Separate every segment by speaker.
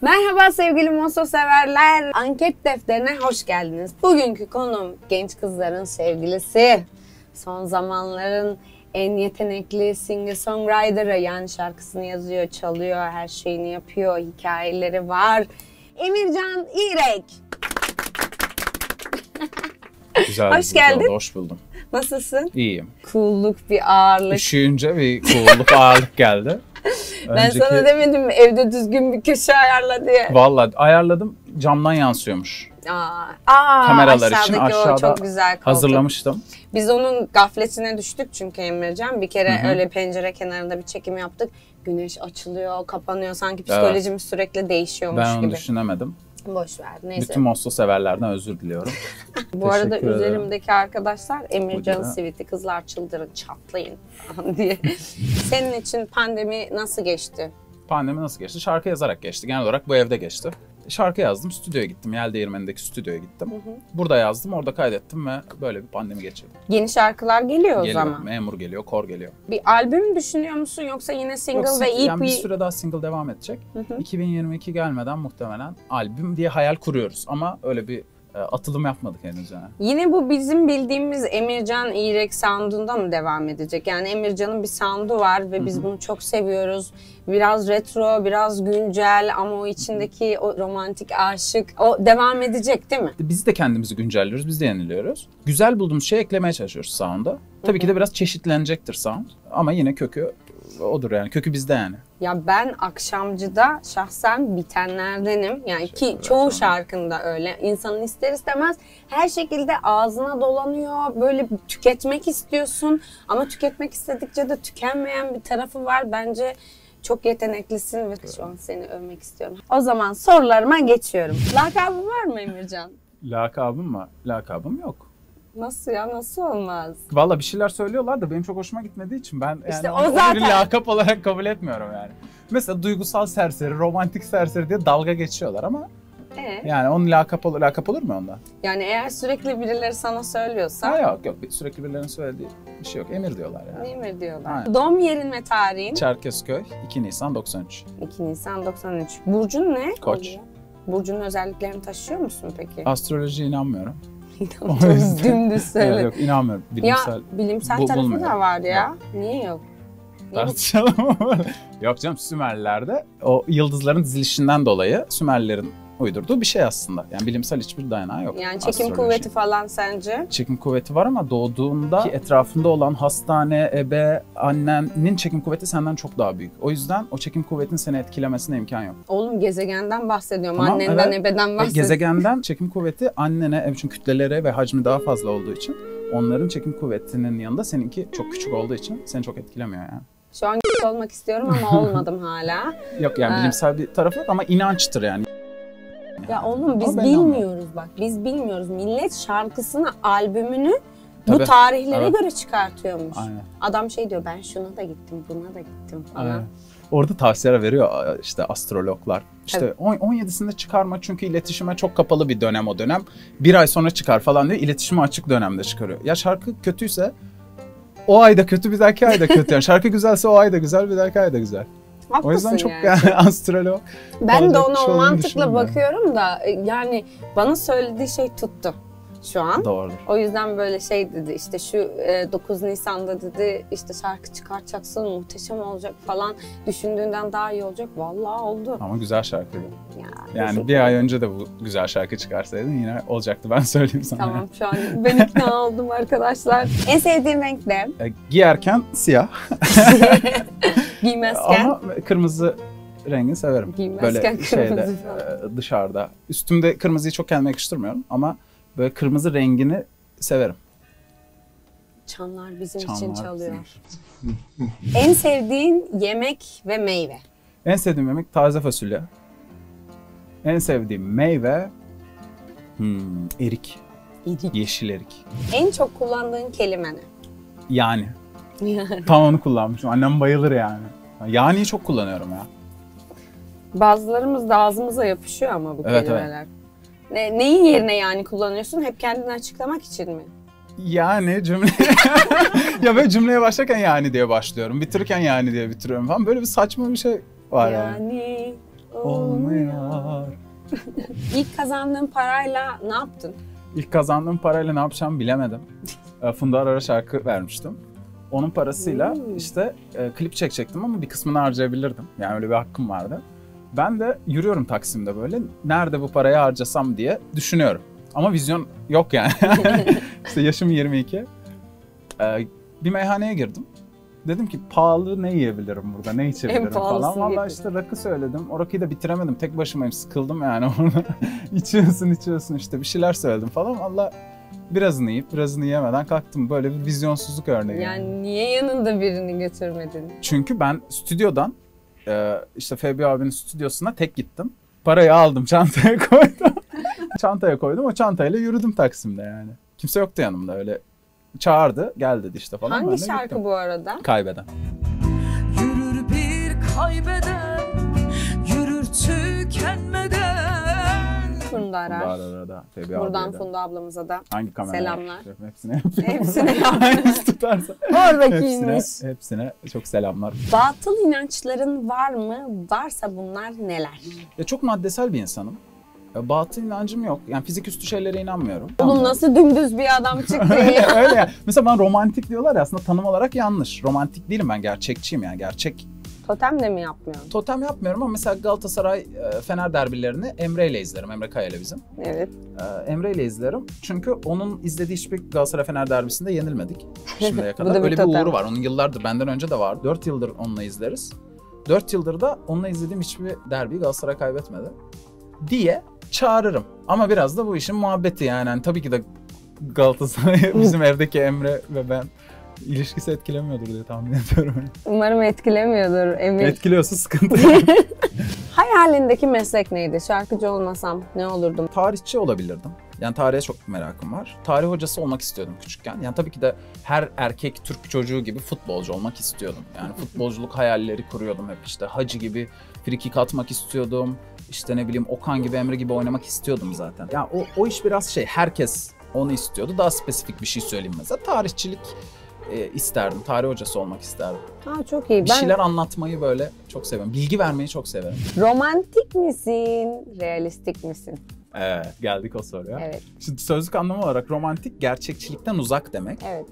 Speaker 1: Merhaba sevgili Mosso severler. Anket defterine hoş geldiniz. Bugünkü konum genç kızların sevgilisi. Son zamanların en yetenekli singer-songwriter'ı, yani şarkısını yazıyor, çalıyor, her şeyini yapıyor, hikayeleri var. Emircan İrek.
Speaker 2: Güzel.
Speaker 1: Hoş geldin.
Speaker 2: Hoş buldum.
Speaker 1: Nasılsın?
Speaker 2: İyiyim.
Speaker 1: Cool'luk, bir ağırlık.
Speaker 2: Üşüyünce bir cool'luk, ağırlık geldi.
Speaker 1: Ben sana demedim mi evde düzgün bir köşe ayarla diye.
Speaker 2: Vallahi ayarladım, camdan yansıyormuş.
Speaker 1: Kameralar
Speaker 2: için aşağıda
Speaker 1: çok güzel koltuk.
Speaker 2: Hazırlamıştım.
Speaker 1: Biz onun gafletine düştük çünkü Emrecan. Bir kere öyle pencere kenarında bir çekim yaptık. Güneş açılıyor, kapanıyor. Sanki psikolojimiz sürekli değişiyormuş gibi.
Speaker 2: Ben onu düşünemedim.
Speaker 1: Boş ver. Neyse.
Speaker 2: Bütün Mosso severlerden özür diliyorum.
Speaker 1: Bu arada üzerimdeki arkadaşlar Emircan'ın siviti, kızlar çıldırın, çatlayın diye. Senin için pandemi nasıl geçti?
Speaker 2: Pandemi nasıl geçti? Şarkı yazarak geçti. Genel olarak bu evde geçti. Şarkı yazdım, stüdyoya gittim. Yeldeğirmeni'ndeki stüdyoya gittim. Burada yazdım, orada kaydettim ve böyle bir pandemi geçirdim.
Speaker 1: Yeni şarkılar geliyor o zaman.
Speaker 2: Memur geliyor, Kor geliyor.
Speaker 1: Bir albüm düşünüyor musun yoksa yine single ve EP?
Speaker 2: Yani bir süre daha single devam edecek. 2022 gelmeden muhtemelen albüm diye hayal kuruyoruz. Ama öyle bir atılım yapmadık henüz yani.
Speaker 1: Yine bu bizim bildiğimiz Emircan İrek sound'unda mı devam edecek? Yani Emircan'ın bir sound'u var ve biz bunu çok seviyoruz. Biraz retro, biraz güncel ama o içindeki o romantik aşık, o devam edecek değil mi?
Speaker 2: Biz de kendimizi güncelliyoruz, biz de yeniliyoruz. Güzel bulduğumuz şeyi eklemeye çalışıyoruz sound'a. Tabii ki de biraz çeşitlenecektir sound ama yine kökü odur yani, kökü bizde yani.
Speaker 1: Ya ben Akşamcı'da şahsen bitenlerdenim. Yani ki çoğu şarkında öyle. İnsanın ister istemez her şekilde ağzına dolanıyor. Böyle tüketmek istiyorsun ama tüketmek istedikçe de tükenmeyen bir tarafı var. Bence çok yeteneklisin ve şu an seni övmek istiyorum. O zaman sorularıma geçiyorum. Lakabın var mı Emircan?
Speaker 2: Lakabım mı? Lakabım yok.
Speaker 1: Nasıl ya? Nasıl olmaz?
Speaker 2: Vallahi bir şeyler söylüyorlar da benim çok hoşuma gitmediği için ben
Speaker 1: İşte
Speaker 2: yani
Speaker 1: o zaten
Speaker 2: bir lakap olarak kabul etmiyorum yani. Mesela duygusal serseri, romantik serseri diye dalga geçiyorlar ama yani onun lakap olur mu onda?
Speaker 1: Yani eğer sürekli birileri sana söylüyorsa...
Speaker 2: Yok sürekli birilerinin söylediği bir şey yok. Emir diyorlar yani.
Speaker 1: Emir diyorlar.
Speaker 2: Aynen.
Speaker 1: Doğum yerin ve tarihin?
Speaker 2: Çerkezköy, 2 Nisan 93.
Speaker 1: 2 Nisan 93. Burcun ne?
Speaker 2: Koç.
Speaker 1: Burcunun özelliklerini taşıyor musun peki?
Speaker 2: Astrolojiye inanmıyorum.
Speaker 1: Çok dümdüz söyle.
Speaker 2: Yok inanmıyorum.
Speaker 1: Bilimsel tarafı da var ya. Niye yok?
Speaker 2: Tartışalım ama. Yok canım, Sümerler'de o yıldızların dizilişinden dolayı Sümerlerin uydurduğu bir şey aslında. Yani bilimsel hiçbir dayanağı yok.
Speaker 1: Yani çekim kuvveti falan sence?
Speaker 2: Çekim kuvveti var ama doğduğunda etrafında olan hastane, ebe, annenin çekim kuvveti senden çok daha büyük. O yüzden o çekim kuvvetinin seni etkilemesine imkan yok.
Speaker 1: Oğlum gezegenden bahsediyorum. Tamam, annenden, ebeden bahsediyorum.
Speaker 2: Gezegenden çekim kuvveti annene, çünkü kütleleri ve hacmi daha fazla olduğu için onların çekim kuvvetinin yanında seninki çok küçük olduğu için seni çok etkilemiyor yani.
Speaker 1: Şu an olmak istiyorum ama olmadım hala.
Speaker 2: Yok yani bilimsel bir tarafı yok ama inançtır yani.
Speaker 1: Ya oğlum biz bilmiyoruz bak. Biz bilmiyoruz. Millet şarkısını, albümünü bu tarihlere göre çıkartıyormuş.
Speaker 2: Aynen.
Speaker 1: Adam şey diyor, ben şuna da gittim, buna da gittim falan.
Speaker 2: Aynen. Orada tavsiyeler veriyor işte astrologlar. İşte 17'sinde çıkarma çünkü iletişime çok kapalı bir dönem o dönem. Bir ay sonra çıkar falan diyor. İletişime açık dönemde çıkarıyor. Ya şarkı kötüyse o ayda kötü, bir dahaki ayda kötü. Yani şarkı güzelse o ayda güzel, bir dahaki ayda güzel.
Speaker 1: Haklısın
Speaker 2: o yüzden çok
Speaker 1: yani.
Speaker 2: Astrolog.
Speaker 1: Ben de ona o mantıkla bakıyorum da yani bana söylediği şey tuttu şu an.
Speaker 2: Doğrudur.
Speaker 1: O yüzden böyle şey dedi, işte şu 9 Nisan'da dedi işte şarkı çıkartacaksın, muhteşem olacak falan, düşündüğünden daha iyi olacak. Vallahi oldu.
Speaker 2: Ama güzel şarkıydı. Yani bir
Speaker 1: ederim.
Speaker 2: ay önce de bu güzel şarkı çıkarsaydın yine olacaktı, ben söyleyeyim sana.
Speaker 1: Tamam, şu an ben ikna oldum arkadaşlar. En sevdiğin renk ne?
Speaker 2: Giyerken siyah.
Speaker 1: Giymezken?
Speaker 2: Ama kırmızı rengini severim.
Speaker 1: Giymezken kırmızı
Speaker 2: dışarıda. Üstümde kırmızıyı çok kendime yakıştırmıyorum ama böyle kırmızı rengini severim.
Speaker 1: Çanlar bizim için çalıyor. En sevdiğin yemek ve meyve?
Speaker 2: En sevdiğim yemek taze fasulye. En sevdiğim meyve erik. Yeşil erik.
Speaker 1: En çok kullandığın kelime ne?
Speaker 2: Yani. Tam onu kullanmışım. Annem bayılır yani. Yani'yi çok kullanıyorum ya.
Speaker 1: Bazılarımız da ağzımıza yapışıyor ama bu kelimeler. Evet. Neyin yerine yani kullanıyorsun? Hep kendini açıklamak için mi?
Speaker 2: Yani cümle... ya böyle cümleye başlarken yani diye başlıyorum. Bitirirken yani diye bitiriyorum falan. Böyle bir saçma bir şey var yani.
Speaker 1: Yani
Speaker 2: olmuyor.
Speaker 1: İlk kazandığın parayla ne yaptın?
Speaker 2: İlk kazandığım parayla ne yapacağımı bilemedim. Funda Arar'a şarkı vermiştim. Onun parasıyla işte klip çekecektim ama bir kısmını harcayabilirdim. Yani öyle bir hakkım vardı. Ben de yürüyorum Taksim'de böyle. Nerede bu parayı harcasam diye düşünüyorum. Ama vizyon yok yani. İşte yaşım 22. Bir meyhaneye girdim. Dedim ki pahalı ne yiyebilirim burada, ne içebilirim falan. Vallahi işte rakı söyledim. O rakıyı da bitiremedim. Tek başımayım, sıkıldım yani orada. içiyorsun işte bir şeyler söyledim falan. Vallahi birazını yiyip birazını yemeden kalktım. Böyle bir vizyonsuzluk örneği.
Speaker 1: Yani niye yanında birini götürmedin?
Speaker 2: Çünkü ben stüdyodan işte Febi abinin stüdyosuna tek gittim. Parayı aldım, çantaya koydum. Çantaya koydum, o çantayla yürüdüm Taksim'de yani. Kimse yoktu yanımda, öyle çağırdı, gel dedi işte falan.
Speaker 1: Hangi şarkı gittim. Bu arada?
Speaker 2: Kaybeden.
Speaker 3: Yürür bir kaybeden, yürür tükenmeden.
Speaker 1: Funda Arar. Buradan Funda ablamıza da
Speaker 2: hangi kamera?
Speaker 1: Selamlar.
Speaker 2: Hepsine
Speaker 1: Hangisi
Speaker 2: tutarsa.
Speaker 1: Oradakiymiş.
Speaker 2: Hepsine çok selamlar.
Speaker 1: Batıl inançların var mı? Varsa bunlar neler?
Speaker 2: Ya çok maddesel bir insanım. Batıl inancım yok. Yani fiziküstü şeylere inanmıyorum.
Speaker 1: Oğlum nasıl dümdüz bir adam çıktı ya?
Speaker 2: Öyle ya. Mesela bana romantik diyorlar ya, aslında tanım olarak yanlış. Romantik değilim ben, gerçekçiyim yani. Gerçek.
Speaker 1: Totem de mi yapmıyorsun?
Speaker 2: Totem yapmıyorum ama mesela Galatasaray Fener derbilerini Emre ile izlerim. Emre Kaya'yla bizim.
Speaker 1: Evet.
Speaker 2: Emre ile izlerim. Çünkü onun izlediği hiçbir Galatasaray Fener derbisinde yenilmedik şimdiye kadar.
Speaker 1: Öyle bir
Speaker 2: uğuru var. Onun yıllardır, benden önce de vardı. 4 yıldır onunla izleriz. 4 yıldır da onunla izlediğim hiçbir derbiyi Galatasaray kaybetmedi diye çağırırım. Ama biraz da bu işin muhabbeti yani. Yani tabii ki de Galatasaray bizim evdeki Emre ve ben ilişkisi etkilemiyordur diye tahmin ediyorum.
Speaker 1: Umarım etkilemiyordur Emir.
Speaker 2: Etkiliyorsa sıkıntı.
Speaker 1: Hayalindeki meslek neydi? Şarkıcı olmasam ne olurdum?
Speaker 2: Tarihçi olabilirdim. Yani tarihe çok merakım var. Tarih hocası olmak istiyordum küçükken. Yani tabii ki de her erkek Türk çocuğu gibi futbolcu olmak istiyordum. Yani futbolculuk hayalleri kuruyordum hep işte. Hacı gibi frikik atmak istiyordum. İşte ne bileyim Okan gibi, Emre gibi oynamak istiyordum zaten. Yani o iş biraz şey, herkes onu istiyordu. Daha spesifik bir şey söyleyeyim mesela. Tarihçilik isterdim. Tarih hocası olmak isterdim.
Speaker 1: Ha, çok iyi.
Speaker 2: Bir şeyler anlatmayı böyle çok seviyorum. Bilgi vermeyi çok severim.
Speaker 1: Romantik misin? Realistik misin?
Speaker 2: Evet, geldik o soruya.
Speaker 1: Evet.
Speaker 2: Şimdi sözlük anlamı olarak romantik gerçekçilikten uzak demek.
Speaker 1: Evet.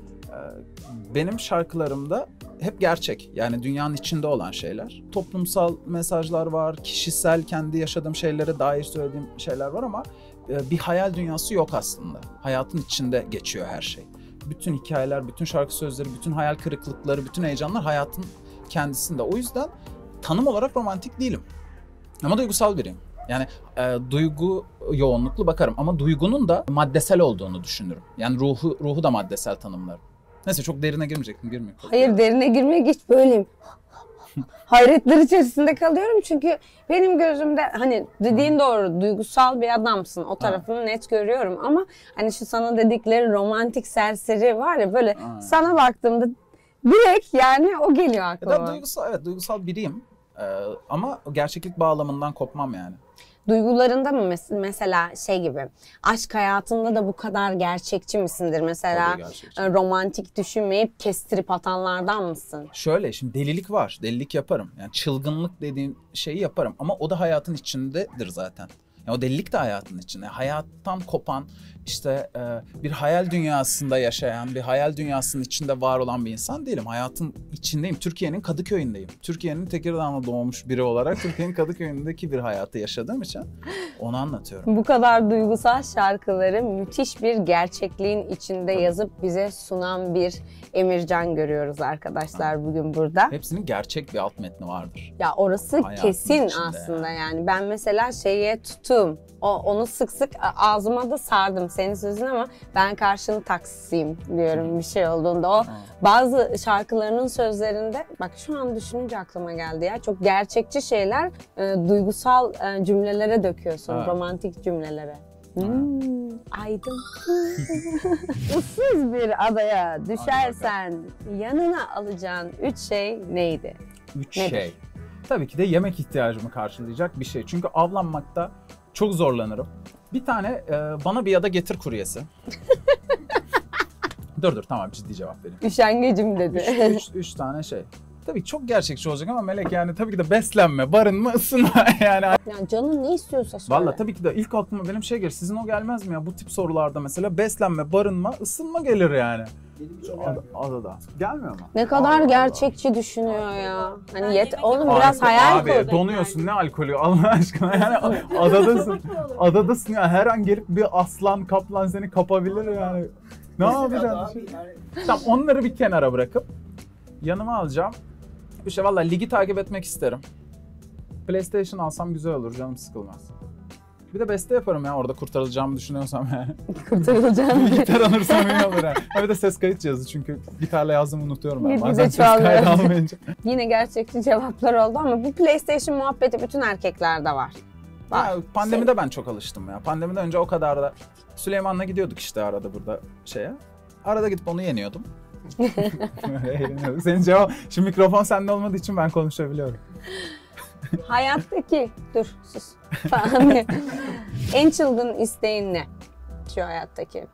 Speaker 2: Benim şarkılarımda hep gerçek. Yani dünyanın içinde olan şeyler. Toplumsal mesajlar var, kişisel kendi yaşadığım şeylere dair söylediğim şeyler var ama bir hayal dünyası yok aslında. Hayatın içinde geçiyor her şey. Bütün hikayeler, bütün şarkı sözleri, bütün hayal kırıklıkları, bütün heyecanlar hayatın kendisinde. O yüzden tanım olarak romantik değilim. Ama duygusal biriyim. Yani duygu yoğunluklu bakarım ama duygunun da maddesel olduğunu düşünürüm. Yani ruhu da maddesel tanımlarım. Neyse çok derine girmeyecektim, girmiyor.
Speaker 1: Hayır, derine girmeye geç, böyleyim. Hayretler içerisinde kalıyorum çünkü benim gözümde hani dediğin doğru, duygusal bir adamsın. O tarafını net görüyorum ama hani şu sana dedikleri romantik serseri var ya böyle sana baktığımda direkt yani o geliyor aklıma.
Speaker 2: Duygusal biriyim ama gerçeklik bağlamından kopmam yani.
Speaker 1: Duygularında mı mesela şey gibi, aşk hayatında da bu kadar gerçekçi misindir? Mesela romantik düşünmeyip kestirip atanlardan mısın?
Speaker 2: Şöyle, şimdi delilik var, delilik yaparım. Yani çılgınlık dediğim şeyi yaparım ama o da hayatın içindedir zaten. Yani o delilik de hayatın içinde. Hayattan kopan, işte bir hayal dünyasında yaşayan, bir hayal dünyasının içinde var olan bir insan değilim. Hayatın içindeyim. Türkiye'nin Kadıköy'ündeyim. Türkiye'nin Tekirdağ'da doğmuş biri olarak Türkiye'nin Kadıköy'ündeki bir hayatı yaşadığım için onu anlatıyorum.
Speaker 1: Bu kadar duygusal şarkıları müthiş bir gerçekliğin içinde yazıp bize sunan bir Emircan görüyoruz arkadaşlar bugün burada.
Speaker 2: Hepsinin gerçek bir alt metni vardır.
Speaker 1: Ya orası hayatın kesin aslında yani. Ben mesela şeye tuttum. Onu sık sık ağzıma da sardım senin sözün ama ben karşını taksiyim diyorum bir şey olduğunda. O bazı şarkılarının sözlerinde, bak şu an düşününce aklıma geldi ya, çok gerçekçi şeyler duygusal cümlelere döküyorsun, romantik cümlelere. Aydın. Issız bir adaya düşersen yanına alacağın 3 şey neydi?
Speaker 2: 3 şey. Tabii ki de yemek ihtiyacımı karşılayacak bir şey. Çünkü avlanmakta çok zorlanırım. Bir tane bana bir ya da getir kuryesi. dur tamam, ciddi cevap vereyim.
Speaker 1: Üşengecim dedi.
Speaker 2: 3 tane şey. Tabii çok gerçekçi olacak ama Melek yani tabii ki de beslenme, barınma, ısınma yani.
Speaker 1: Yani canın ne istiyorsa söyle.
Speaker 2: Valla tabii ki de ilk aklıma benim şey gelir. Sizin o gelmez mi ya bu tip sorularda mesela beslenme, barınma, ısınma gelir yani. Adada. Gelmiyor mu?
Speaker 1: Ne kadar gerçekçi düşünüyor ya. Hani oğlum biraz hayal
Speaker 2: Abi
Speaker 1: kur.
Speaker 2: donuyorsun ne alkolü Allah aşkına yani adadasın. Adadasın ya her an gelip bir aslan kaplan seni kapabilir yani. Ne yapacaksın? Tamam onları bir kenara bırakıp yanıma alacağım. İşte valla ligi takip etmek isterim. PlayStation alsam güzel olur canım sıkılmaz. Bir de beste yaparım ya orada kurtarılacağımı düşünüyorsam yani.
Speaker 1: Kurtarılacağım.
Speaker 2: Gitar alırsam iyi olur yani. Bir de ses kayıt cihazı çünkü gitarla yazdığımı unutuyorum ben.
Speaker 1: Bir de
Speaker 2: Bazen ses kaydı almayınca.
Speaker 1: Yine gerçekçi cevaplar oldu ama bu PlayStation muhabbeti bütün erkeklerde var.
Speaker 2: Ya, pandemide ben çok alıştım ya. Pandemiden önce o kadar da Süleyman'la gidiyorduk işte arada burada şeye. Arada gidip onu yeniyordum. Senin cevap, şimdi mikrofon sende olmadığı için ben konuşabiliyorum.
Speaker 1: Hayattaki, dur sus falan. En çılgın isteğin ne şu hayattaki?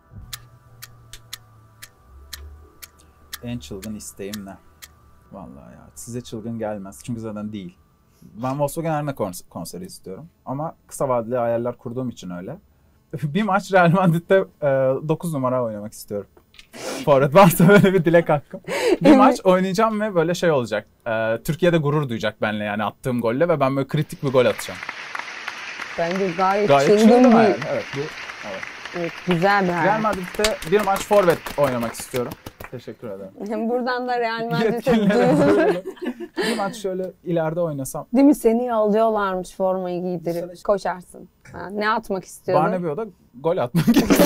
Speaker 2: En çılgın isteğim ne? Vallahi ya size çılgın gelmez çünkü zaten değil. Ben Volkswagen Arena konseri istiyorum ama kısa vadeli hayaller kurduğum için öyle. Bir maç Real Madrid'de 9 numara oynamak istiyorum. Forvet varsa böyle bir dilek hakkım. Bir maç oynayacağım ve böyle şey olacak. Türkiye'de gurur duyacak benimle yani attığım golle ve ben böyle kritik bir gol atacağım.
Speaker 1: Bence gayet
Speaker 2: çılgın
Speaker 1: bir...
Speaker 2: yani. Evet,
Speaker 1: Evet, güzel bir hayal.
Speaker 2: Real Madrid'de bir maç forvet oynamak istiyorum. Teşekkür ederim.
Speaker 1: Buradan da Real Madrid'e
Speaker 2: Yetkililere bir maç şöyle ileride oynasam.
Speaker 1: Değil mi? Seni alıyorlarmış formayı giydirip. Koşarsın. Ha, ne atmak istiyordun?
Speaker 2: Barnabeu'da gol atmak istiyorum.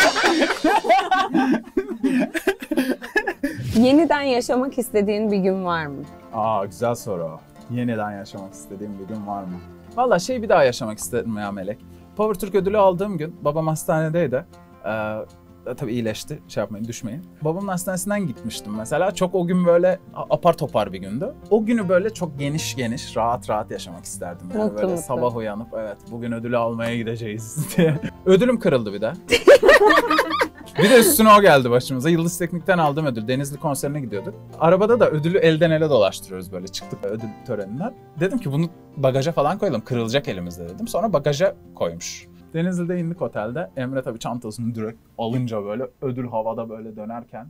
Speaker 1: Yeniden yaşamak istediğin bir gün var mı?
Speaker 2: Güzel soru. Yeniden yaşamak istediğim bir gün var mı? Valla bir daha yaşamak istedim ya Melek. Power Türk ödülü aldığım gün babam hastanedeydi. Tabii iyileşti, yapmayın, düşmeyin. Babamın hastanesinden gitmiştim mesela. Çok o gün böyle apar topar bir gündü. O günü böyle çok geniş, rahat yaşamak isterdim. Yani
Speaker 1: mutlu,
Speaker 2: böyle
Speaker 1: mutlu.
Speaker 2: sabah uyanıp evet bugün ödülü almaya gideceğiz diye. Ödülüm kırıldı bir de. Bir de üstüne o geldi başımıza. Yıldız Teknik'ten aldığım ödül. Denizli konserine gidiyorduk. Arabada da ödülü elden ele dolaştırıyoruz böyle. Çıktık ödül töreninden. Dedim ki bunu bagaja falan koyalım. Kırılacak elimizde dedim. Sonra bagaja koymuş. Denizli'de indik otelde. Emre tabii çantasını direkt alınca böyle ödül havada böyle dönerken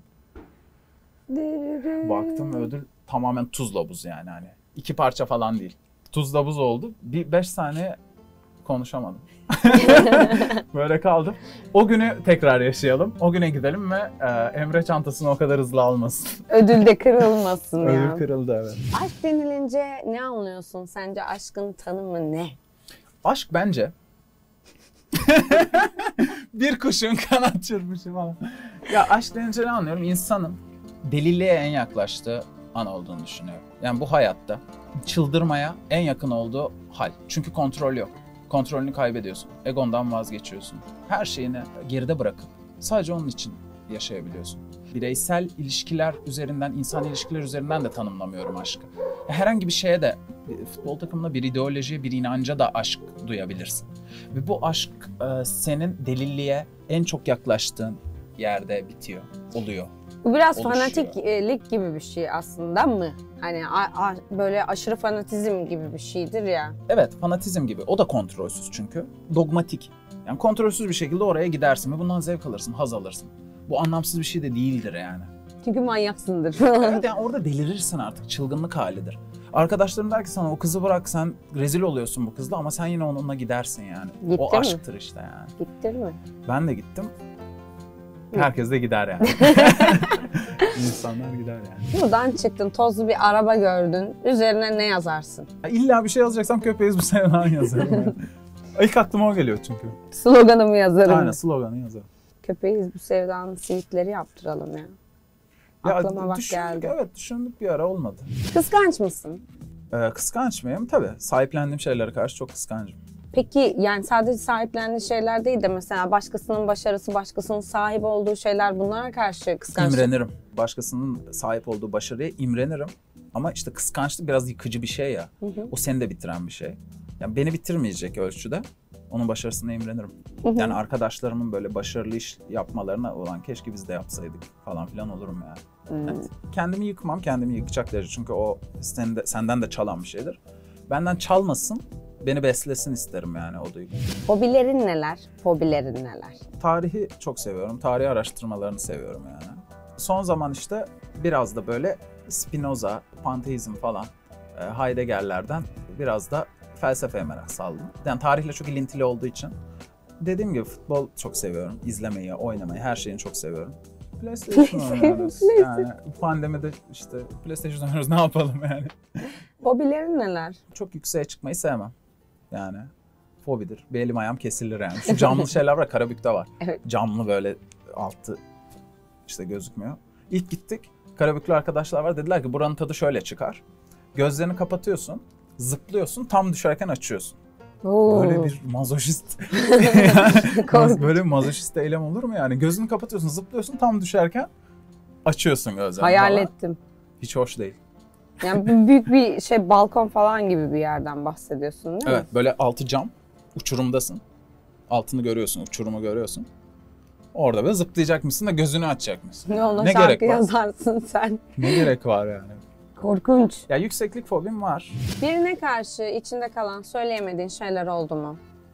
Speaker 2: baktım ödül tamamen tuzla buz yani hani. 2 parça falan değil. Tuzla buz oldu. Bir 5 saniye konuşamadım. Böyle kaldım. O günü tekrar yaşayalım. O güne gidelim ve Emre çantasını o kadar hızlı almasın.
Speaker 1: Ödül de kırılmasın ya.
Speaker 2: Ödül kırıldı evet.
Speaker 1: Aşk denilince ne anlıyorsun? Sence aşkın tanımı ne?
Speaker 2: Aşk bence bir kuşun kanat çırpışı falan. Ya aşk denince ne anlıyorum? İnsanın deliliğe en yaklaştığı an olduğunu düşünüyorum. Yani bu hayatta çıldırmaya en yakın olduğu hal. Çünkü kontrol yok. Kontrolünü kaybediyorsun. Egondan vazgeçiyorsun. Her şeyini geride bırakıp sadece onun için yaşayabiliyorsun. Bireysel ilişkiler üzerinden, insan ilişkiler üzerinden de tanımlamıyorum aşkı. Herhangi bir şeye de, futbol takımına, bir ideolojiye, bir inanca da aşk duyabilirsin. Ve bu aşk senin delilliğe en çok yaklaştığın yerde bitiyor, oluyor.
Speaker 1: Bu biraz
Speaker 2: oluşuyor.
Speaker 1: fanatiklik gibi bir şey aslında mı? Hani böyle aşırı fanatizm gibi bir şeydir ya.
Speaker 2: Evet, fanatizm gibi. O da kontrolsüz çünkü. Dogmatik. Yani kontrolsüz bir şekilde oraya gidersin ve bundan zevk alırsın, haz alırsın. Bu anlamsız bir şey de değildir yani.
Speaker 1: Çünkü manyaksındır.
Speaker 2: Evet yani orada delirirsin artık. Çılgınlık halidir. Arkadaşlarım der ki sana o kızı bırak sen rezil oluyorsun bu kızla ama sen yine onunla gidersin yani.
Speaker 1: Gittin
Speaker 2: o
Speaker 1: mi?
Speaker 2: aşktır işte yani.
Speaker 1: Gittin mi?
Speaker 2: Ben de gittim. Herkes de gider yani. İnsanlar gider yani.
Speaker 1: Buradan çıktın, tozlu bir araba gördün. Üzerine ne yazarsın?
Speaker 2: İlla bir şey yazacaksam köpeğiz bu seneden yazarım yani. İlk aklıma o geliyor çünkü.
Speaker 1: Sloganımı yazarım.
Speaker 2: Aynen sloganı yazarım.
Speaker 1: Köpeğiz bu sevdanın sivitleri yaptıralım ya. Aklıma bak geldi.
Speaker 2: Evet düşündük bir ara olmadı.
Speaker 1: Kıskanç mısın?
Speaker 2: Kıskanç mıyım? Tabii. Sahiplendiğim şeylere karşı çok kıskancım.
Speaker 1: Peki yani sadece sahiplendiğin şeyler değil de mesela başkasının başarısı, başkasının sahip olduğu şeyler bunlara karşı kıskanç.
Speaker 2: İmrenirim. Başkasının sahip olduğu başarıya imrenirim. Ama işte kıskançlık biraz yıkıcı bir şey ya. O seni de bitiren bir şey. Yani beni bitirmeyecek ölçüde. Onun başarısına imrenirim. Yani arkadaşlarımın böyle başarılı iş yapmalarına olan keşke biz de yapsaydık falan filan olurum yani. Evet. Kendimi yıkmam, kendimi yıkacak derece. Çünkü o senden de çalan bir şeydir. Benden çalmasın, beni beslesin isterim yani o duygu.
Speaker 1: Hobilerin neler? Fobilerin neler?
Speaker 2: Tarihi çok seviyorum. Tarih araştırmalarını seviyorum yani. Son zaman işte biraz da böyle Spinoza, panteizm falan, Heidegger'lerden biraz da felsefeye merak saldım. Yani tarihle çok ilintili olduğu için. Dediğim gibi futbol çok seviyorum. İzlemeyi, oynamayı, her şeyini çok seviyorum. PlayStation oynuyoruz. Yani pandemide işte PlayStation oynuyoruz, ne yapalım yani.
Speaker 1: Hobilerin neler?
Speaker 2: Çok yükseğe çıkmayı sevmem. Yani fobidir. Bir elim ayağım kesilir yani. Şu camlı şeyler var, Karabük'te var.
Speaker 1: Evet.
Speaker 2: Camlı böyle altı işte gözükmüyor. İlk gittik, Karabüklü arkadaşlar var. Dediler ki buranın tadı şöyle çıkar. Gözlerini kapatıyorsun, zıplıyorsun, tam düşerken açıyorsun.
Speaker 1: Oo.
Speaker 2: Böyle bir mazoşist. Böyle bir mazoşist eylem olur mu yani? Gözünü kapatıyorsun, zıplıyorsun, tam düşerken açıyorsun gözlerini.
Speaker 1: Hayal
Speaker 2: falan.
Speaker 1: ettim.
Speaker 2: Hiç hoş değil.
Speaker 1: Yani büyük bir şey, balkon falan gibi bir yerden bahsediyorsun değil mi?
Speaker 2: Evet, böyle altı cam, uçurumdasın. Altını görüyorsun, uçurumu görüyorsun. Orada böyle zıplayacakmışsın da gözünü açacakmışsın.
Speaker 1: Ne ona
Speaker 2: Ne
Speaker 1: şarkı
Speaker 2: gerek var?
Speaker 1: yazarsın sen.
Speaker 2: Ne gerek var yani?
Speaker 1: Korkunç.
Speaker 2: Ya yükseklik fobim var.
Speaker 1: Birine karşı içinde kalan söyleyemediğin şeyler oldu mu?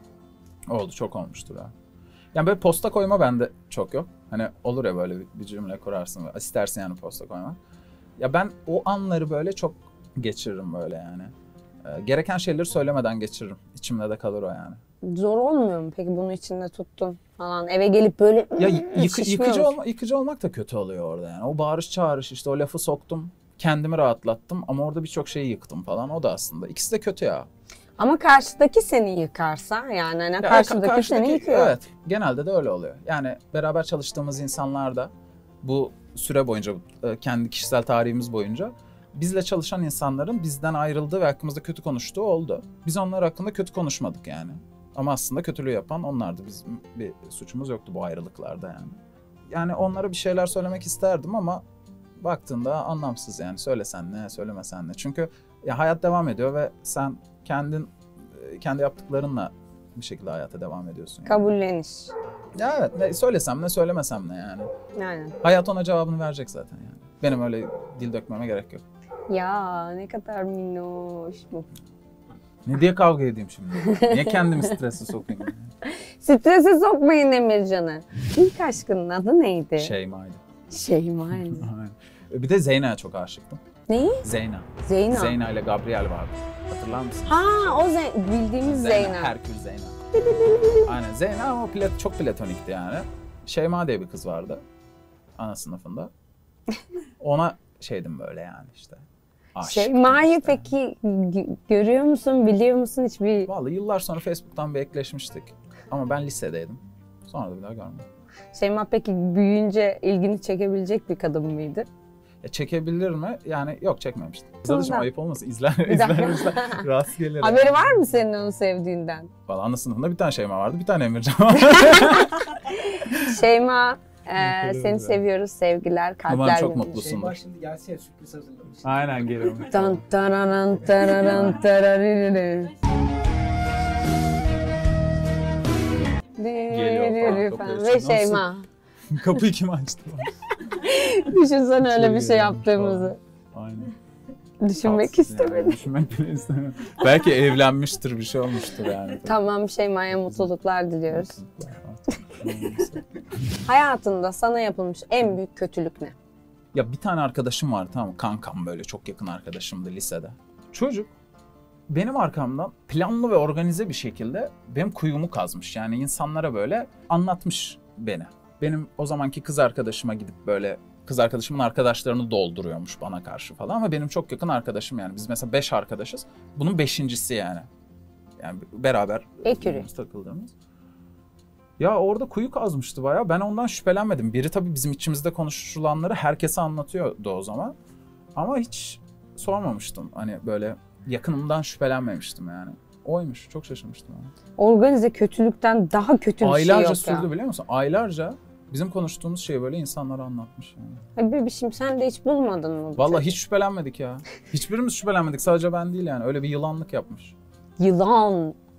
Speaker 2: Oldu, çok olmuştur ha. Yani böyle posta koyma bende çok yok. Hani olur ya böyle bir cümle kurarsın, istersin yani posta koyma. Ya ben o anları böyle çok geçiririm böyle yani. Gereken şeyleri söylemeden geçiririm. İçimde de kalır o yani.
Speaker 1: Zor olmuyor mu peki bunu içinde tuttun falan? Eve gelip böyle
Speaker 2: Ya
Speaker 1: şişmiyor musun?
Speaker 2: yıkıcı olmak da kötü oluyor orada yani. O bağırış çağırış, işte o lafı soktum. Kendimi rahatlattım ama orada birçok şeyi yıktım falan. O da aslında. İkisi de kötü ya.
Speaker 1: Ama karşıdaki seni yıkarsa yani hani karşıdaki seni yıkıyor.
Speaker 2: Evet. Genelde de öyle oluyor. Yani beraber çalıştığımız insanlar da bu süre boyunca, kendi kişisel tarihimiz boyunca bizle çalışan insanların bizden ayrıldığı ve hakkımızda kötü konuştuğu oldu. Biz onlar hakkında kötü konuşmadık yani. Ama aslında kötülüğü yapan onlardı. Bizim bir suçumuz yoktu bu ayrılıklarda yani. Yani onlara bir şeyler söylemek isterdim ama baktığında anlamsız yani. Söylesen ne, söylemesen ne. Çünkü ya hayat devam ediyor ve sen kendi yaptıklarınla bir şekilde hayata devam ediyorsun. Yani.
Speaker 1: Kabulleniş.
Speaker 2: Ya evet, ne söylesem ne, söylemesem ne yani.
Speaker 1: Aynen.
Speaker 2: Hayat ona cevabını verecek zaten yani. Benim öyle dil dökmeme gerek yok.
Speaker 1: Ya ne kadar minnoş bu.
Speaker 2: Ne diye kavga edeyim şimdi? Niye kendimi strese sokayım?
Speaker 1: Strese sokmayın Emircan'ı. İlk aşkının adı neydi?
Speaker 2: Şeyma'ydı.
Speaker 1: Şeyma'ydı.
Speaker 2: Bir de Zeyna'ya çok aşıktım.
Speaker 1: Neyi?
Speaker 2: Zeyna.
Speaker 1: Zeyna.
Speaker 2: Zeyna ile Gabriel vardı. Hatırlar mısın?
Speaker 1: Ha o bildiğimiz Zeyna.
Speaker 2: Herkül Zeyna. Aynen Zeyna ama çok platonikti yani. Şeyma diye bir kız vardı. Ana sınıfında. Ona şeydim böyle yani işte.
Speaker 1: Şeyma'yı
Speaker 2: işte.
Speaker 1: peki görüyor musun, biliyor musun hiçbir?
Speaker 2: Vallahi yıllar sonra Facebook'tan bir ekleşmiştik. Ama ben lisedeydim. Sonra da bir daha görmedim.
Speaker 1: Şeyma peki büyüyünce ilgini çekebilecek bir kadın mıydı?
Speaker 2: Ya çekebilir mi? Yani yok, çekmemiştim.
Speaker 1: Bundan.
Speaker 2: Zaten ayıp olmasın. İzler. Rahatsız gelir.
Speaker 1: Haberi var mı senin onu sevdiğinden?
Speaker 2: Valla ana sınıfında bir tane Şeyma vardı, bir tane Emircan var.
Speaker 1: Şeyma, seni seviyorlar, sevgiler, kalpler.
Speaker 2: Umarım çok
Speaker 1: gönderdi.
Speaker 2: mutlusun.
Speaker 4: Şeyma şimdi gelse ya, sürpriz hazırlamış.
Speaker 2: Aynen geliyorum.
Speaker 1: Tan tararan tararan taraririri.
Speaker 2: Geliyor falan,
Speaker 1: Ve Şeyma.
Speaker 2: Kapıyı kim açtı?
Speaker 1: Düşünsene öyle bir şey yaptığımızı.
Speaker 2: Aynen.
Speaker 1: Düşünmek
Speaker 2: Tatsız
Speaker 1: istemedim.
Speaker 2: Yani. Düşünmek bile istemiyorum. Belki evlenmiştir, bir şey olmuştur yani.
Speaker 1: Tamam, Şeyma'ya mutluluklar diliyoruz. Hayatında sana yapılmış en büyük kötülük ne?
Speaker 2: Ya bir tane arkadaşım var, tamam mı? Kankam, böyle çok yakın arkadaşımdı lisede. Çocuk benim arkamdan planlı ve organize bir şekilde benim kuyumu kazmış. Yani insanlara böyle anlatmış beni. Benim o zamanki kız arkadaşıma gidip böyle kız arkadaşımın arkadaşlarını dolduruyormuş bana karşı falan. Ama benim çok yakın arkadaşım yani. Biz mesela 5 arkadaşız. Bunun 5.'si yani. Yani beraber takıldığımız. Ya orada kuyu kazmıştı bayağı. Ben ondan şüphelenmedim. Biri tabii bizim içimizde konuşulanları herkese anlatıyordu o zaman. Ama hiç sormamıştım. Hani böyle yakınımdan şüphelenmemiştim yani. Oymuş. Çok şaşırmıştım.
Speaker 1: Organize kötülükten daha kötü bir şey yok ya.
Speaker 2: Aylarca sürdü biliyor musun? Aylarca bizim konuştuğumuz şeyi böyle insanlara anlatmış yani.
Speaker 1: Bebişim sen de hiç bulmadın mı?
Speaker 2: Vallahi hiç şüphelenmedik ya. Hiçbirimiz şüphelenmedik. Sadece ben değil yani. Öyle bir yılanlık yapmış.
Speaker 1: Yılan.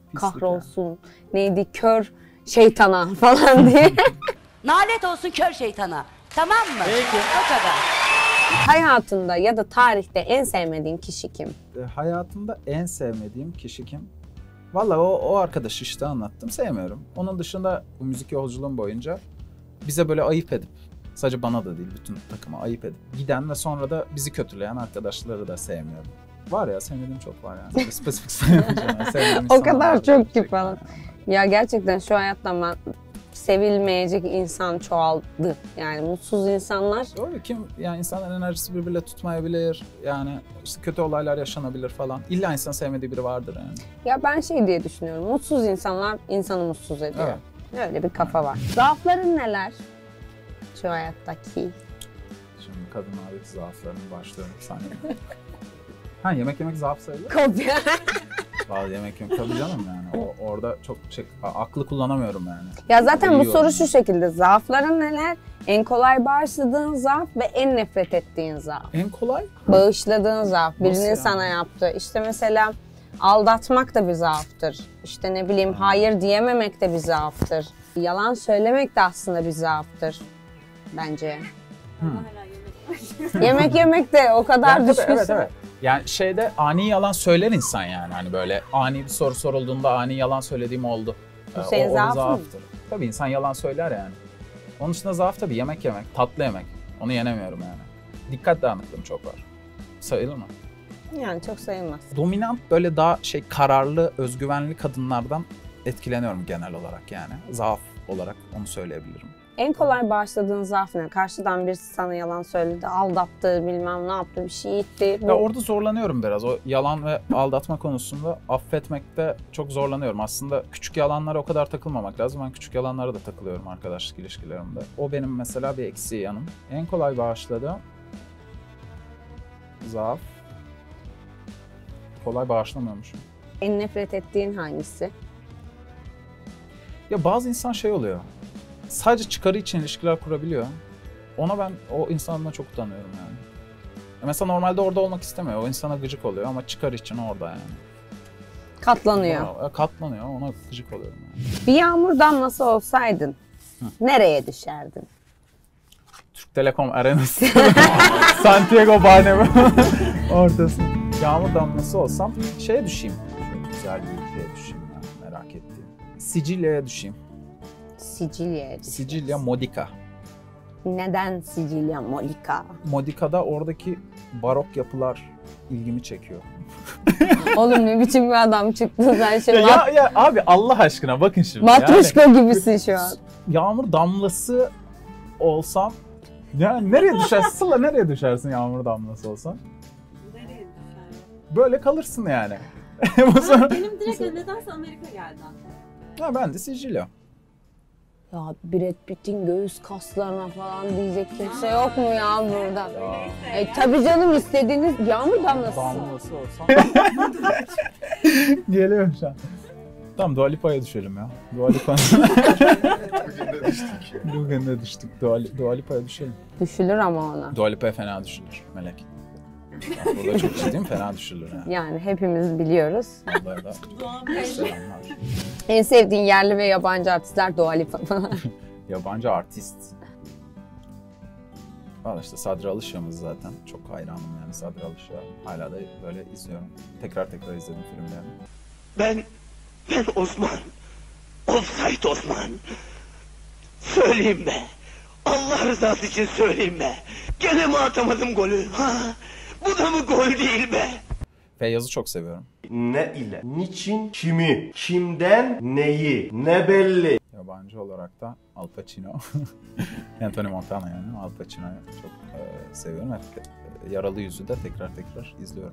Speaker 1: kahrolsun, neydi, kör şeytana falan diye.
Speaker 5: Nalet olsun kör şeytana. Tamam mı? Peki. O kadar.
Speaker 1: Hayatında ya da tarihte en sevmediğin kişi kim?
Speaker 2: Hayatımda en sevmediğim kişi kim? Vallahi o arkadaşı işte anlattım. Sevmiyorum. Onun dışında bu müzik yolculuğum boyunca bize böyle ayıp edip, sadece bana da değil bütün takıma ayıp edip giden ve sonra da bizi kötüleyen arkadaşları da sevmiyorum. Var ya, sevmediğim çok var yani. Spesifik sevmediğim
Speaker 1: O kadar çok ki falan. Ya gerçekten şu hayatta ben sevilmeyecek insan çoğaldı. Yani mutsuz insanlar.
Speaker 2: Doğru, kim yani insanların enerjisi birbiriyle tutmayabilir. Yani işte kötü olaylar yaşanabilir falan. İlla insan sevmediği biri vardır yani.
Speaker 1: Ya ben şey diye düşünüyorum. Mutsuz insanlar insanı mutsuz ediyor. Öyle bir kafa var. Zaafların neler? Şu hayattaki.
Speaker 2: Şimdi kadınlardaki zaaflarını başlıyorum bir saniye. Ha, yemek yemek zaaf sayılır.
Speaker 1: Kopya.
Speaker 2: Vallahi yemek yemek tabii canım yani. Orada çok aklı kullanamıyorum yani.
Speaker 1: Ya zaten bu
Speaker 2: Yiyorum.
Speaker 1: soru şu şekilde. Zaafların neler? En kolay bağışladığın zaaf ve en nefret ettiğin zaaf.
Speaker 2: En kolay?
Speaker 1: Bağışladığın zaaf. Birinin
Speaker 2: yani?
Speaker 1: sana yaptı. İşte mesela aldatmak da bir zaaftır. İşte ne bileyim hayır diyememek de bir zaaftır. Yalan söylemek de aslında bir zaaftır. Bence. Yemek yemek de o kadar
Speaker 2: Yani tabii,
Speaker 1: düşkünsün.
Speaker 2: evet. Yani şeyde ani yalan söyler insan yani. Hani böyle ani bir soru sorulduğunda ani yalan söylediğim oldu.
Speaker 1: Bu senin
Speaker 2: O
Speaker 1: zaafın mı?
Speaker 2: zaaftır. Tabii insan yalan söyler yani. Onun dışında zaaf tabii yemek yemek, tatlı yemek. Onu yenemiyorum yani. Dikkat dağınıklığım çok var. Sayılır mı?
Speaker 1: Yani çok sayılmaz.
Speaker 2: Dominant böyle daha kararlı, özgüvenli kadınlardan etkileniyorum genel olarak yani. Zaaf olarak onu söyleyebilirim.
Speaker 1: En kolay bağışladığın zaaf ne? Karşıdan birisi sana yalan söyledi, aldattı, bilmem ne yaptı, bir şey itti.
Speaker 2: Ya orada zorlanıyorum biraz. O yalan ve aldatma konusunda affetmekte çok zorlanıyorum. Aslında küçük yalanlara o kadar takılmamak lazım. Ben küçük yalanlara da takılıyorum arkadaşlık ilişkilerimde. O benim mesela bir eksiği yanım. En kolay bağışladığım zaaf. Kolay bağışlamıyormuşum.
Speaker 1: En nefret ettiğin hangisi?
Speaker 2: Ya bazı insan şey oluyor. Sadece çıkarı için ilişkiler kurabiliyor. Ona ben o insandan çok utanıyorum yani. Mesela normalde orada olmak istemiyor. O insana gıcık oluyor ama çıkar için orada yani.
Speaker 1: Katlanıyor.
Speaker 2: Katlanıyor, ona gıcık oluyorum yani.
Speaker 1: Bir yağmur damlası olsaydın nereye düşerdin?
Speaker 2: Türk Telekom Arenası. Santiago Barnum ortası. Yağmur damlası olsam şeye düşeyim. Şöyle güzel bir ülkeye düşeyim ya, merak ettiğim. Sicilya'ya düşeyim.
Speaker 1: Sicilya'ya düşerdin.
Speaker 2: Sicilya, Modica.
Speaker 1: Neden Sicilya, Modica?
Speaker 2: Modica'da oradaki barok yapılar ilgimi çekiyor.
Speaker 1: Oğlum ne biçim bir adam çıktın sen şimdi.
Speaker 2: Ya abi Allah aşkına bakın şimdi.
Speaker 1: Matruşka gibisin şu an.
Speaker 2: Yağmur damlası olsam, ya nereye düşersin? Sıla nereye düşersin yağmur damlası olsan?
Speaker 6: Nereye düşer?
Speaker 2: Böyle kalırsın yani.
Speaker 6: Benim direkt nedense Amerika geldi aklıma.
Speaker 2: Ha, ben de Sicilya.
Speaker 1: Ya Brad Pitt'in göğüs kaslarına falan diyecek kimse yok mu ya burada? Tabii canım, istediğiniz yağmur damlası.
Speaker 2: Damlası olsam. Geliyorum şu an. Tamam, Dua Lipa'ya düşelim ya. Dua Lipa. Bugün de düştük. Dua Lipa'ya düşelim.
Speaker 1: Düşülür ama ona.
Speaker 2: Dua Lipa'ya fena düşülür Melek. Yani burada çok ciddiyim, fena düşülür yani.
Speaker 1: Yani hepimiz biliyoruz.
Speaker 2: Onlara da selamlar.
Speaker 1: En sevdiğin yerli ve yabancı artistler Dua Lipa falan.
Speaker 2: Yabancı artist. Valla işte Sadri Alışık'ımız zaten. Çok hayranım yani Sadri Alışık'a. Hala da böyle izliyorum. Tekrar izledim filmlerini.
Speaker 7: Ben Osman. Offside Osman. Söyleyeyim be. Allah rızası için söyleyeyim be. Gene mi atamadım golü? Ha? Bu da mı gol değil be?
Speaker 2: Feyyaz'ı çok seviyorum.
Speaker 8: Ne ile, niçin, kimi, kimden, neyi, ne belli.
Speaker 2: Yabancı olarak da Al Pacino. Anthony Montana yani. Al Pacino'yu çok seviyorum. Hep Yaralı Yüzü de tekrar izliyorum.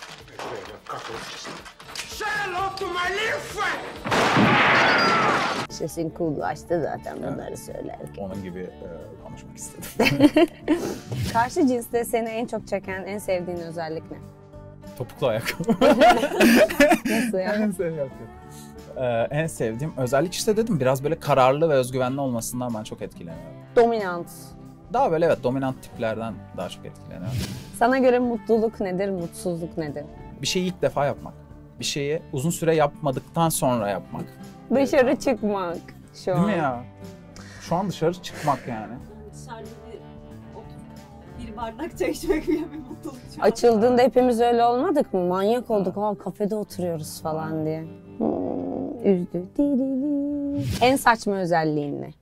Speaker 1: Sesin coollaştı zaten bunları söylerken.
Speaker 2: Onun gibi konuşmak istedim.
Speaker 1: Karşı cinste seni en çok çeken, en sevdiğin özellik ne?
Speaker 2: Topuklu ayakkabı.
Speaker 1: Nasıl ya?
Speaker 2: En sevdiğim özellik işte dedim, biraz böyle kararlı ve özgüvenli olmasından ben çok etkileniyorum.
Speaker 1: Dominant.
Speaker 2: Daha böyle evet, dominant tiplerden daha çok etkileniyorum.
Speaker 1: Sana göre mutluluk nedir, mutsuzluk nedir?
Speaker 2: Bir şeyi ilk defa yapmak. bir şeyi uzun süre yapmadıktan sonra yapmak.
Speaker 1: Dışarı çıkmak şu an.
Speaker 2: Değil mi ya? Şu an dışarı çıkmak yani.
Speaker 6: Dışarıda bir oturup bir bardak çay içmek bile bir mutluluk şu an.
Speaker 1: Açıldığında hepimiz öyle olmadık mı? Manyak olduk. Aa, kafede oturuyoruz falan diye. Üzdü. En saçma özelliğin ne?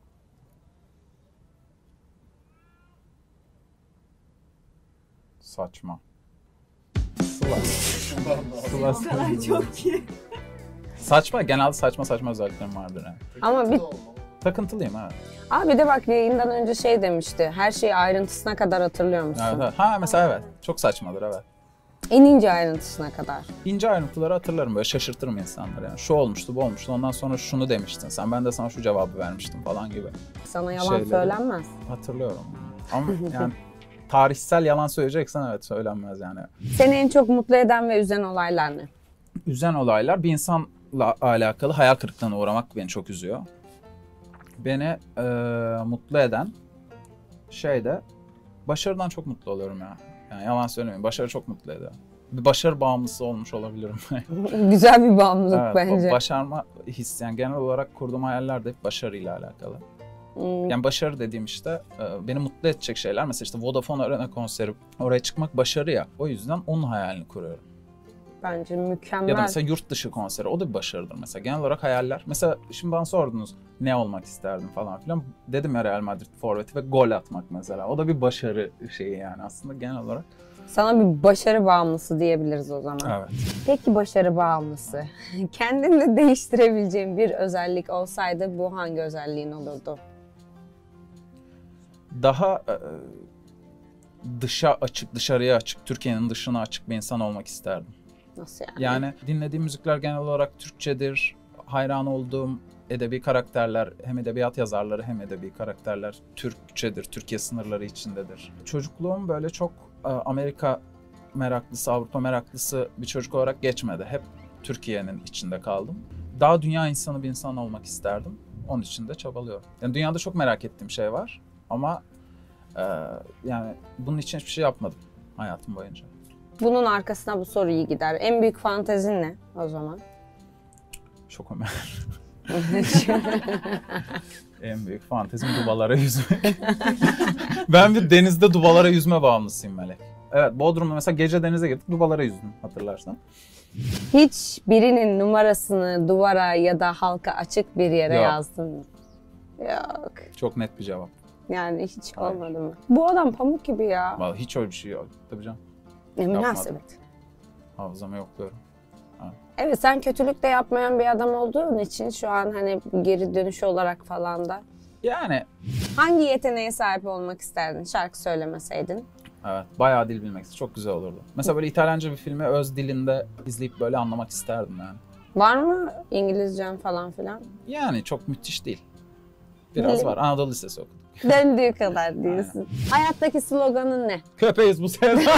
Speaker 2: Saçma. Sıla. Sıla.
Speaker 6: O kadar çok ki.
Speaker 2: Saçma, genelde saçma özelliklerim vardır yani.
Speaker 1: Ama bir...
Speaker 2: Takıntılıyım evet.
Speaker 1: Abi de bak yayından önce şey demişti. Her şeyi ayrıntısına kadar hatırlıyor musun?
Speaker 2: Evet. Ha mesela evet. Çok saçmadır evet.
Speaker 1: En ince ayrıntısına kadar.
Speaker 2: İnce ayrıntıları hatırlarım böyle şaşırtırım insanları yani. Şu olmuştu, bu olmuştu. Ondan sonra şunu demiştin sen. Ben de sana şu cevabı vermiştim falan gibi.
Speaker 1: Sana yalan
Speaker 2: Şeyleri
Speaker 1: söylenmez.
Speaker 2: Hatırlıyorum. Ama yani tarihsel yalan söyleyeceksen evet söylenmez yani.
Speaker 1: Seni en çok mutlu eden ve üzen olaylar ne?
Speaker 2: Üzen olaylar bir insanla alakalı hayal kırıklığına uğramak beni çok üzüyor. Beni mutlu eden şey de başarıdan çok mutlu oluyorum ya. Yani yalan söylemeyeyim. Başarı çok mutlu ediyor. Bir başarı bağımlısı olmuş olabilirim.
Speaker 1: Güzel bir bağımlılık
Speaker 2: Evet,
Speaker 1: bence.
Speaker 2: o başarma hissi yani genel olarak kurduğum hayaller de hep başarıyla alakalı. Yani başarı dediğim işte beni mutlu edecek şeyler. Mesela işte Vodafone Arena konseri, oraya çıkmak başarı ya. O yüzden onun hayalini kuruyorum.
Speaker 1: Bence mükemmel.
Speaker 2: Ya da mesela yurt dışı konseri, o da bir başarıdır mesela. Genel olarak hayaller. Mesela şimdi bana sordunuz ne olmak isterdim falan filan. Dedim ya Real Madrid forveti ve gol atmak mesela. O da bir başarı şeyi yani aslında genel olarak.
Speaker 1: Sana bir başarı bağımlısı diyebiliriz o zaman.
Speaker 2: Evet.
Speaker 1: Peki başarı bağımlısı. Kendinde değiştirebileceğin bir özellik olsaydı bu hangi özelliğin olurdu?
Speaker 2: Daha dışa açık, dışarıya açık, Türkiye'nin dışına açık bir insan olmak isterdim.
Speaker 1: Nasıl yani?
Speaker 2: Yani dinlediğim müzikler genel olarak Türkçedir. Hayran olduğum edebi karakterler, hem edebiyat yazarları hem edebi karakterler Türkçedir, Türkiye sınırları içindedir. Çocukluğum böyle çok Amerika meraklısı, Avrupa meraklısı bir çocuk olarak geçmedi. Hep Türkiye'nin içinde kaldım. Daha dünya insanı bir insan olmak isterdim. Onun için de çabalıyorum. Yani dünyada çok merak ettiğim şey var ama yani bunun için hiçbir şey yapmadım hayatım boyunca.
Speaker 1: Bunun arkasına bu soru iyi gider. En büyük fantezin ne o zaman?
Speaker 2: Çok ömer. En büyük fantezim dubalara yüzmek. Ben bir denizde dubalara yüzme bağımlısıyım Melek. Evet, Bodrum'da mesela gece denize girdik, dubalara yüzdüm hatırlarsan.
Speaker 1: Hiç birinin numarasını duvara ya da halka açık bir yere
Speaker 2: Yok.
Speaker 1: yazdın mı? Yok.
Speaker 2: Çok net bir cevap.
Speaker 1: Yani hiç
Speaker 2: Hayır.
Speaker 1: olmadı mı? Bu adam pamuk gibi ya.
Speaker 2: Vallahi hiç öyle bir şey yok. Tabii canım.
Speaker 1: Ne münasebet.
Speaker 2: Hafızamı yokluyorum.
Speaker 1: Evet, sen kötülük de yapmayan bir adam olduğun için şu an hani geri dönüş olarak falan da.
Speaker 2: Yani
Speaker 1: Hangi yeteneğe sahip olmak isterdin şarkı söylemeseydin?
Speaker 2: evet, bayağı dil bilmek çok güzel olurdu. Mesela böyle İtalyanca bir filmi öz dilinde izleyip böyle anlamak isterdim yani.
Speaker 1: Var mı İngilizcen falan filan?
Speaker 2: Yani çok müthiş değil. Biraz var. Anadolu Lisesi okudum.
Speaker 1: Döndüğü kadar diyorsun. Hayattaki sloganın ne?
Speaker 2: Köpeğiz bu sevda.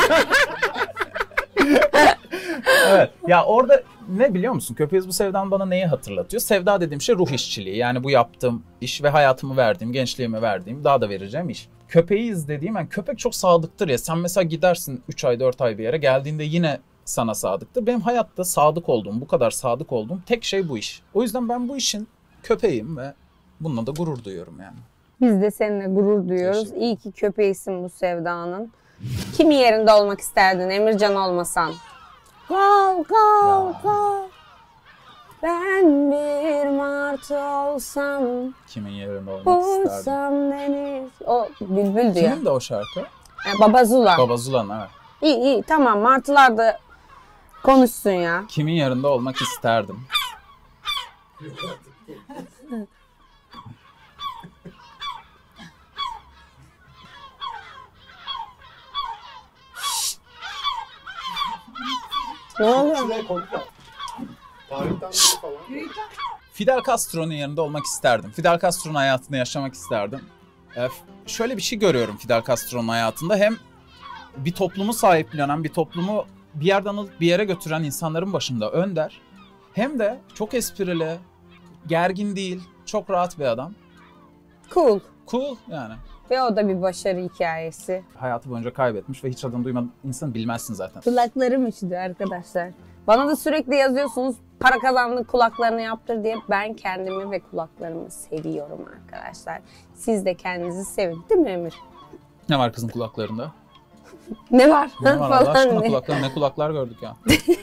Speaker 2: Evet. Ya orada ne biliyor musun? Köpeğiz bu sevdan bana neyi hatırlatıyor? Sevda dediğim şey ruh işçiliği. Yani bu yaptığım iş ve hayatımı verdiğim, gençliğimi verdiğim, daha da vereceğim iş. Köpeğiz dediğim yani köpek çok sadıktır ya. Sen mesela gidersin 3 ay 4 ay bir yere, geldiğinde yine sana sadıktır. Benim hayatta sadık olduğum, bu kadar sadık olduğum tek şey bu iş. O yüzden ben bu işin köpeğim ve bununla da gurur duyuyorum yani.
Speaker 1: Biz de seninle gurur duyuyoruz. İyi ki köpeğisin bu sevdanın. Kimin yerinde olmak isterdin Emircan olmasan? Kal kal kal. Ben bir martı olsam,
Speaker 2: Kimin yerinde olmak isterdim?
Speaker 1: uçsam deniz. O bülbüldü ya.
Speaker 2: Kimin de o şarkı?
Speaker 1: Baba Zula.
Speaker 2: Baba Zula'nın evet.
Speaker 1: İyi iyi tamam, martılar da konuşsun ya.
Speaker 2: Kimin yerinde olmak isterdim?
Speaker 1: Ne oluyor?
Speaker 2: Fidel Castro'nun yanında olmak isterdim. Fidel Castro'nun hayatını yaşamak isterdim. Şöyle bir şey görüyorum Fidel Castro'nun hayatında. Hem bir toplumu sahiplenen, bir toplumu bir yerden alıp bir yere götüren insanların başında önder. Hem de çok esprili, gergin değil, çok rahat bir adam.
Speaker 1: Cool.
Speaker 2: Cool yani.
Speaker 1: Ve o da bir başarı hikayesi.
Speaker 2: Hayatı boyunca kaybetmiş ve hiç adını duymadan insan bilmezsin zaten.
Speaker 1: Kulaklarım üşüdü arkadaşlar. Bana da sürekli yazıyorsunuz para kazandın kulaklarını yaptır diye. Ben kendimi ve kulaklarımı seviyorum arkadaşlar. Siz de kendinizi sevin değil mi Emir?
Speaker 2: Ne var kızın kulaklarında?
Speaker 1: Ne var?
Speaker 2: Ne var Allah aşkına
Speaker 1: diye.
Speaker 2: kulaklarında ne kulaklar gördük ya.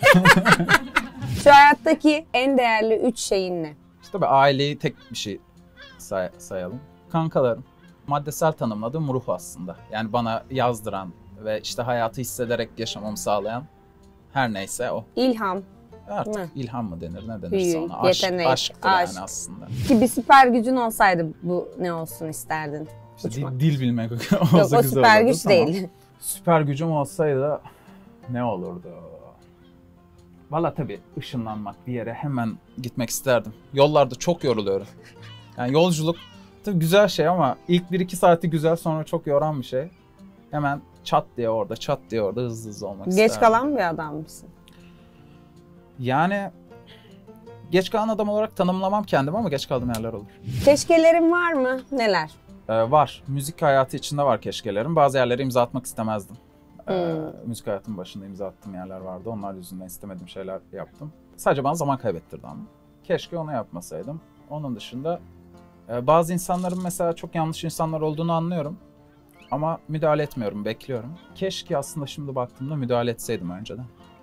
Speaker 1: Şu hayattaki en değerli 3 şeyin ne?
Speaker 2: İşte tabii aileyi tek bir şey sayalım. Kankalarım. Maddesel tanımladığım ruh aslında. Yani bana yazdıran ve işte hayatı hissederek yaşamamı sağlayan her neyse o.
Speaker 1: İlham.
Speaker 2: Artık
Speaker 1: Hı.
Speaker 2: ilham mı denir ne denirse
Speaker 1: Büyü,
Speaker 2: ona. Aşk,
Speaker 1: yetenek,
Speaker 2: aşktır
Speaker 1: aşk.
Speaker 2: yani aslında.
Speaker 1: Ki bir süper gücün olsaydı bu ne olsun isterdin?
Speaker 2: İşte
Speaker 1: Uçmak.
Speaker 2: dil bilmek olsa
Speaker 1: Yok o
Speaker 2: güzel
Speaker 1: süper
Speaker 2: olurdu,
Speaker 1: güç
Speaker 2: tamam.
Speaker 1: değil.
Speaker 2: Süper gücüm olsaydı ne olurdu? Valla tabii ışınlanmak bir yere hemen gitmek isterdim. Yollarda çok yoruluyorum. Yani yolculuk tabii güzel şey ama ilk 1-2 saati güzel sonra çok yoran bir şey. Hemen çat diye orada hızlı hızlı olmak isterdim.
Speaker 1: Geç kalan bir adam mısın?
Speaker 2: Yani geç kalan adam olarak tanımlamam kendimi ama geç kaldığım yerler olur.
Speaker 1: Keşkelerin var mı? Neler?
Speaker 2: Var. Müzik hayatı içinde var keşkelerim. Bazı yerlere imza atmak istemezdim. Müzik hayatımın başında imza attığım yerler vardı. Onlar yüzünden istemediğim şeyler yaptım. Sadece bana zaman kaybettirdi ama. Keşke onu yapmasaydım. Onun dışında bazı insanların mesela çok yanlış insanlar olduğunu anlıyorum. Ama müdahale etmiyorum, bekliyorum. Keşke aslında şimdi baktığımda müdahale etseydim önceden.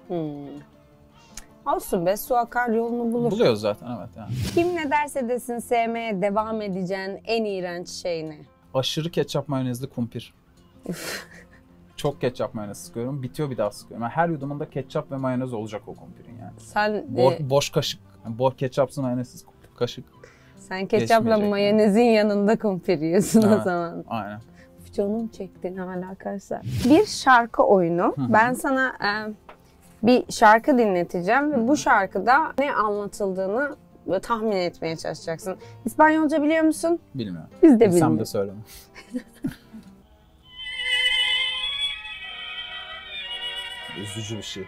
Speaker 1: Olsun be, su akar yolunu bulur.
Speaker 2: Buluyoruz zaten, evet. Yani.
Speaker 1: Kim ne derse desin sevmeye devam edeceğin en iğrenç şey ne?
Speaker 2: Aşırı ketçap mayonezli kumpir. Çok ketçap mayonez sıkıyorum. Bitiyor bir daha sıkıyorum. Yani her yudumunda ketçap ve mayonez olacak o kumpirin yani.
Speaker 1: Sen
Speaker 2: Boş kaşık. Yani ketçapsız mayonezsiz kaşık.
Speaker 1: sen ketçapla
Speaker 2: Geçmeyecek
Speaker 1: mayonezin yanında kumpir yiyorsun o
Speaker 2: Evet.
Speaker 1: zaman.
Speaker 2: Aynen.
Speaker 1: Canım çekti ne alakaysa. Bir şarkı oyunu. Ben sana bir şarkı dinleteceğim ve bu şarkıda ne anlatıldığını tahmin etmeye çalışacaksın. İspanyolca biliyor musun?
Speaker 2: Bilmiyorum.
Speaker 1: Biz de
Speaker 2: Bilsem
Speaker 1: bilmiyoruz.
Speaker 2: de söyleme. Üzücü bir şey.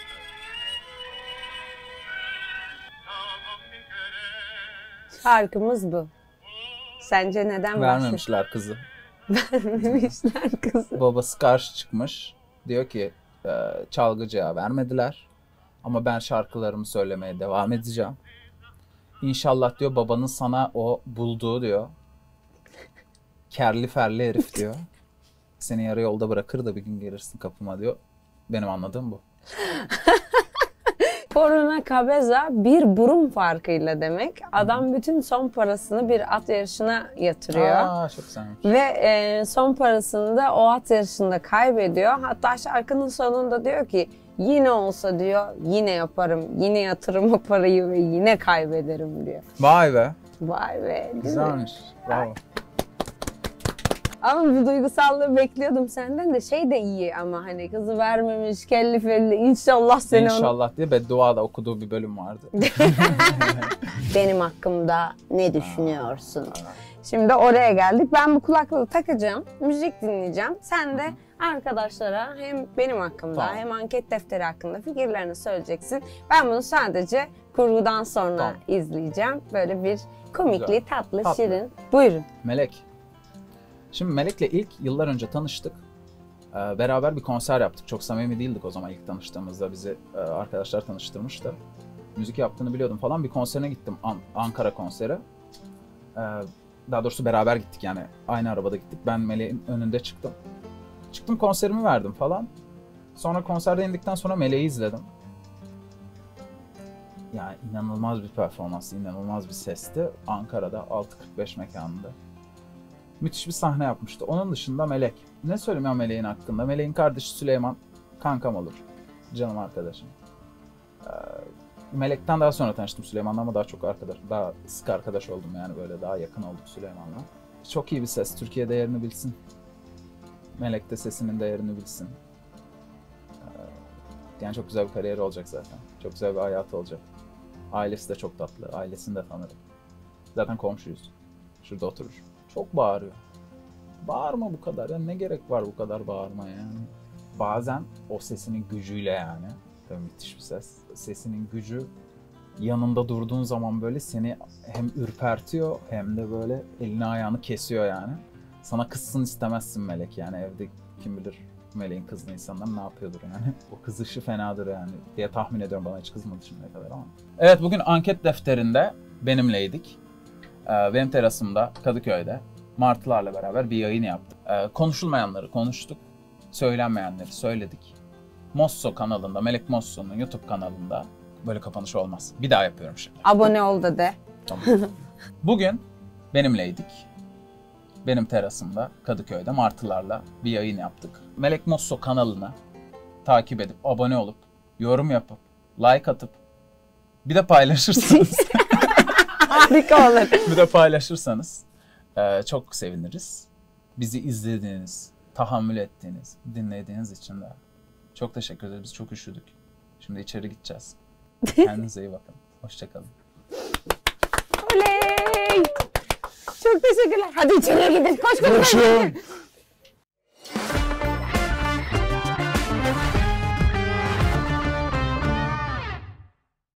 Speaker 1: Şarkımız bu. Sence neden
Speaker 2: Vermemişler kızı.
Speaker 1: Vermemişler kızı.
Speaker 2: Babası karşı çıkmış. Diyor ki çalgıcıya vermediler. Ama ben şarkılarımı söylemeye devam edeceğim. İnşallah diyor babanın sana o bulduğu diyor. Kerli ferli herif diyor. Seni yarı yolda bırakır da bir gün gelirsin kapıma diyor. Benim anladığım bu.
Speaker 1: Corona cabeza bir burun farkıyla demek. Adam bütün son parasını bir at yarışına yatırıyor.
Speaker 2: Aa, çok güzelmiş.
Speaker 1: Ve son parasını da o at yarışında kaybediyor. Hatta şarkının sonunda diyor ki yine olsa diyor yine yaparım. Yine yatırım o parayı ve yine kaybederim diyor.
Speaker 2: Vay be.
Speaker 1: Vay be. Değil mi?
Speaker 2: Güzelmiş. Bravo.
Speaker 1: Ama bu duygusallığı bekliyordum senden de şey de iyi ama hani kızı vermemiş kelli felli inşallah seni
Speaker 2: İnşallah diye beddua da okuduğu bir bölüm vardı.
Speaker 1: Benim hakkımda ne düşünüyorsun? Şimdi oraya geldik. Ben bu kulaklığı takacağım, müzik dinleyeceğim. Sen de arkadaşlara hem benim hakkımda
Speaker 2: Tamam.
Speaker 1: hem anket defteri hakkında fikirlerini söyleyeceksin. Ben bunu sadece kurgudan sonra
Speaker 2: Tamam.
Speaker 1: izleyeceğim. Böyle bir komikli, tatlı,
Speaker 2: Tatlı.
Speaker 1: şirin. Buyurun.
Speaker 2: Melek. Şimdi Melek'le ilk yıllar önce tanıştık. Beraber bir konser yaptık. Çok samimi değildik o zaman ilk tanıştığımızda. Bizi arkadaşlar tanıştırmıştı. Müzik yaptığını biliyordum falan. Bir konserine gittim. Ankara konseri. Daha doğrusu beraber gittik yani. Aynı arabada gittik. Ben Melek'in önünde çıktım. Çıktım konserimi verdim falan. Sonra konserde indikten sonra Melek'i izledim. Yani inanılmaz bir performans, inanılmaz bir sesti. Ankara'da 6.45 mekanında. Müthiş bir sahne yapmıştı. Onun dışında Melek. Ne söyleyeyim ya Melek'in hakkında? Melek'in kardeşi Süleyman kankam olur. Canım arkadaşım. Melek'ten daha sonra tanıştım Süleyman'la ama daha sık arkadaş oldum yani böyle daha yakın olduk Süleyman'la. Çok iyi bir ses. Türkiye değerini bilsin. Melek de sesinin değerini bilsin. Yani çok güzel bir kariyeri olacak zaten. Çok güzel bir hayatı olacak. Ailesi de çok tatlı. Ailesini de tanırım. Zaten komşuyuz. Şurada oturur. Çok bağırıyor. Bağırma bu kadar. Ya ne gerek var bu kadar bağırmaya yani. Bazen o sesinin gücüyle yani. Tabii müthiş bir ses. Sesinin gücü yanında durduğun zaman böyle seni hem ürpertiyor hem de böyle elini ayağını kesiyor yani. Sana kızsın istemezsin Melek yani evde kim bilir Meleğin kızdığı insanlar ne yapıyordur yani. O kızışı fenadır yani diye tahmin ediyorum, bana hiç kızmadı şimdiye kadar ama. Evet, bugün anket defterinde benimleydik. Benim terasımda Kadıköy'de martılarla beraber bir yayın yaptık. Konuşulmayanları konuştuk, söylenmeyenleri söyledik. Mosso kanalında, Melek Mosso'nun YouTube kanalında böyle kapanış olmaz. Bir daha yapıyorum şimdi.
Speaker 1: Abone ol da de.
Speaker 2: Tamam. Bugün benimleydik. Benim terasımda Kadıköy'de martılarla bir yayın yaptık. Melek Mosso kanalına takip edip, abone olup, yorum yapıp, like atıp, bir de paylaşırsanız
Speaker 1: Harika olur.
Speaker 2: bir de paylaşırsanız çok seviniriz. Bizi izlediğiniz, tahammül ettiğiniz, dinlediğiniz için de çok teşekkür ederiz. Biz çok üşüdük. Şimdi içeri gideceğiz. Kendinize iyi bakın. Hoşçakalın.
Speaker 1: Oley! Çok teşekkürler. Hadi içeriye gidin. Koş koş.